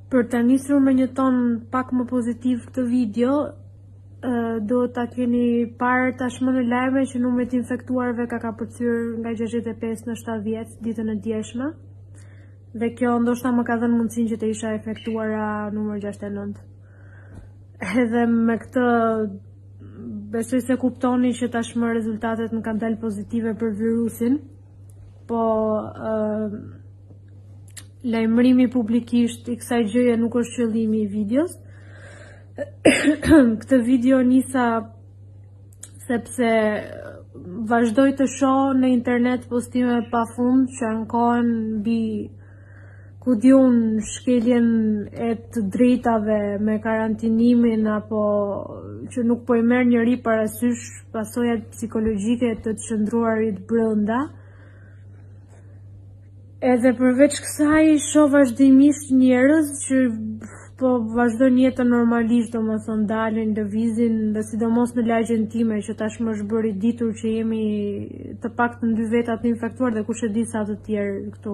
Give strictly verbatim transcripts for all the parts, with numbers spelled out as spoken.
Për të nisur me një ton pak më pozitiv këtë video, do ta keni parë tashmë në lajme që numri i infektuarve ka kapërcyer nga gjashtëdhjetë e pesë në shtatëdhjetë ditën e djeshme. Dhe kjo ndoshta më ka dhënë mundësinë që të isha efektuara numër gjashtëdhjetë e nëntë. Edhe me këtë besoj se kuptoni që tashmë rezultatet më kanë dalë pozitive për virusin, po uh, lajmërimi publikisht i kësaj gjëje nuk është qëllimi i videos. Këtë video nisa sepse vazhdoj të shoh në internet postime pafund që ankohen mbi ku diun shkeljen e të drejtave me karantinimin apo që nuk po i merr njëri parasysh pasojat psikologjike të të qëndruarit brenda. Edhe përveç kësaj shoh vazhdimisht njerëz që po vazhdojnë jetën normalisht, domethënë dalin, lëvizin, dhe sidomos në lagjen time që tashmë është bërë i ditur që jemi të paktën dy veta të infektuar dhe kush e di sa të tjerë këtu.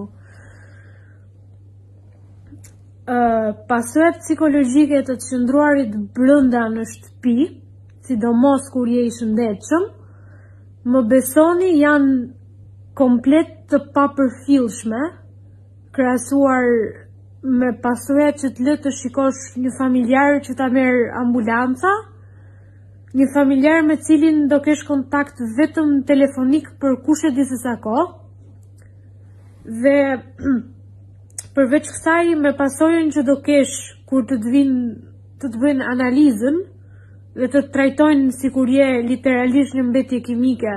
Uh, pasojat psikologjike të të qëndruarit brenda në shtëpi, sidomos kur je i shëndetshëm, më besoni janë komplet të papërfillshme, krahasuar me pasojat që të lë të shikosh një familjar që ta merr ambulanca, një familjar me cilin do kesh kontakt vetëm telefonik për kush e di se sa kohë, dhe përveç kësaj me pasojën që do kesh kur të të vinë të të bëjnë analizën dhe të të trajtojnë sikur je literalisht një mbetje kimike.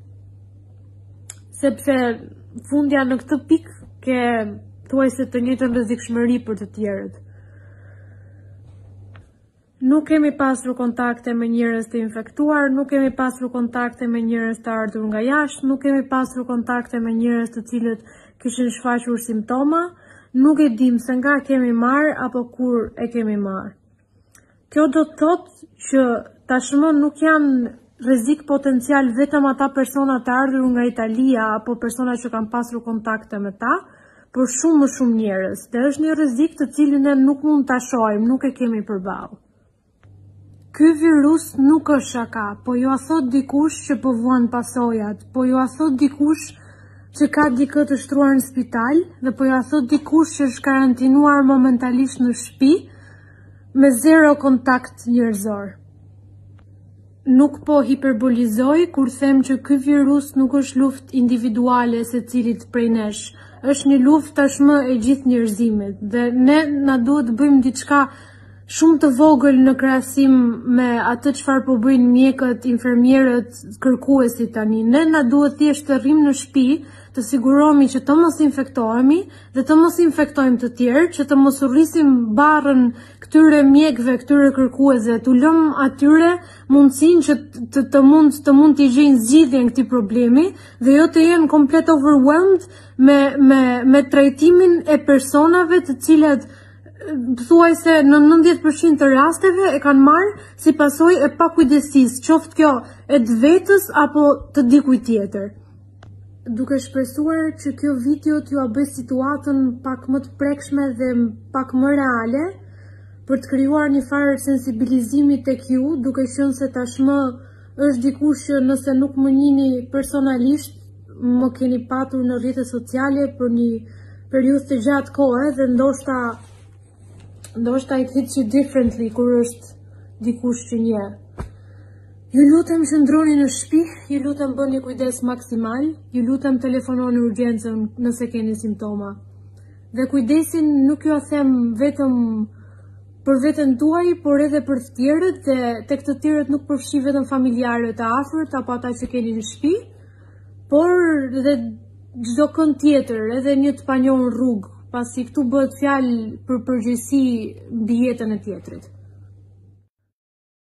Sepse fundja në këtë pikë ke thuajse të njëjtën rrezikshmëri për të tjerët. Nuk kemi pasur kontakte me njerëz të infektuar, nuk kemi pasur kontakte me njerëz të ardhur nga jashtë, nuk kemi pasur kontakte me njerëz të cilët kishin shfaqur simptoma, nuk e dim se nga kemi marrë apo kur e kemi marrë. Kjo do të thotë që tashmë nuk janë rrezik potencial vetëm ata persona të ardhur nga Italia apo persona që kanë pasur kontakte me ta, por shumë më shumë njerëz. Dhe është një rrezik të cilin ne nuk mund ta shohim, nuk e kemi përballë. Ky virus nuk është shaka, po ju a thot dikush që po vuan pasojat, po ju a thot dikush që ka dikë të shtruar në spital, dhe po ju a thot dikush që është karantinuar momentalisht në shtëpi me zero kontakt njerëzor. Nuk po hiperbolizoj kur them që ky virus nuk është luftë individuale secilit prej nesh, është një luftë tashmë e gjithë njerëzimit, dhe ne na duhet të bëjmë diçka shumë të vogël në krahasim me atë çfarë po bëjnë mjekët, infermierët, kërkuesit tani. Ne na duhet thjesht të rrim në shtëpi, të sigurohemi që të mos infektohemi dhe të mos infektojmë të tjerë, që të mos urrisim barrën këtyre mjekëve, këtyre kërkuesve, t'u lëm atyre mundësinë që të, të mund të mund të gjejnë zgjidhjen këtij problemi dhe jo të jenë komplet overwhelmed me me me trajtimin e personave të cilat thuaj se në nëntëdhjetë përqind të rasteve e kanë marrë si pasojë e pakujdesisë, qoftë kjo e të vetës apo të dikujt tjetër. Duke shpresuar që kjo video t'ju a bëj situatën pak më të prekshme dhe pak më reale, për të krijuar një farë sensibilizimi tek ju, duke qenë se tashmë është dikush që nëse nuk më njihni personalisht, më keni patur në rrjetet sociale për një periudhë të gjatë kohe dhe ndoshta ndoshta it hits you differently kur është dikush që njeh. Ju lutem qëndroni në shtëpi, ju lutem bëni kujdes maksimal, ju lutem telefononi urgjencën nëse keni simptoma. Dhe kujdesin nuk ju a them vetëm për veten tuaj, por edhe për të tjerët, dhe tek të tjerët nuk përfshi vetëm familjarët e afërt apo ata që keni në shtëpi, por edhe çdo kënd tjetër, edhe një të panjohur rrugë, pasi këtu bëhet fjalë për përgjegjësi mbi jetën e tjetrit.